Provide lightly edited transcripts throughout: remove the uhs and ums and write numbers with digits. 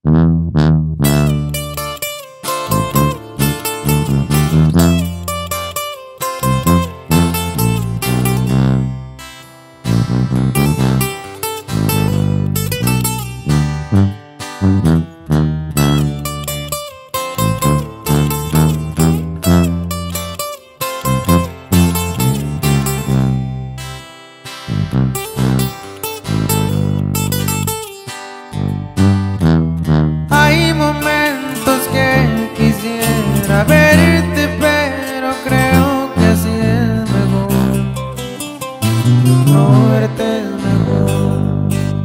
Hay momentos que quisiera verte, pero creo que así es mejor. No verte es mejor.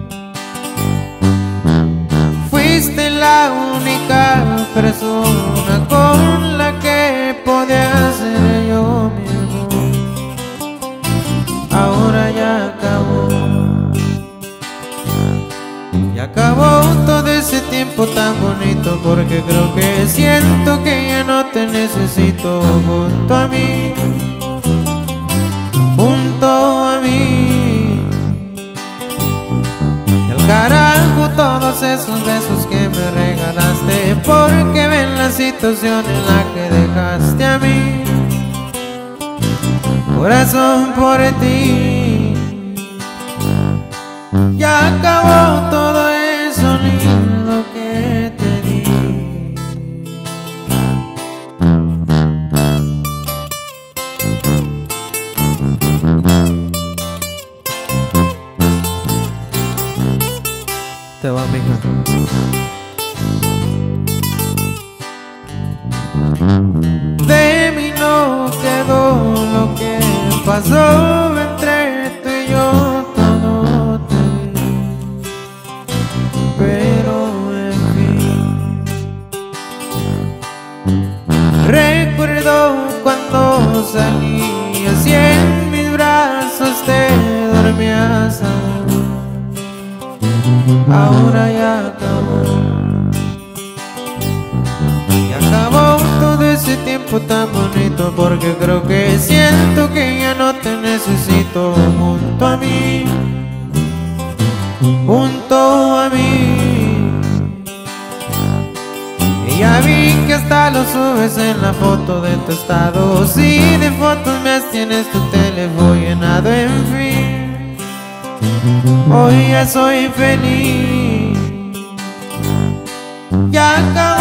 Fuiste la única persona con la que podía ser yo mismo. Ahora ya acabó. Y acabó todo ese tiempo tan bonito, porque creo que siento que ya no te necesito junto a mí, junto a mí. Y al carajo todos esos besos que me regalaste, porque ven la situación en la que dejaste a mí. Corazón, por ti ya acabó todo eso lindo que te di. Te va, mija. De mí no quedó lo que pasó entre tú y yo. Recuerdo cuando salías y en mis brazos te dormías aún. Ahora ya acabó. Y acabó todo ese tiempo tan bonito, porque creo que siento que ya no te necesito junto a mí, junto a mí. Y ya vi que hasta lo subes en la foto de tu estado. Si de fotos me tienes tu teléfono llenado, en fin. Hoy ya soy feliz. Ya acabó.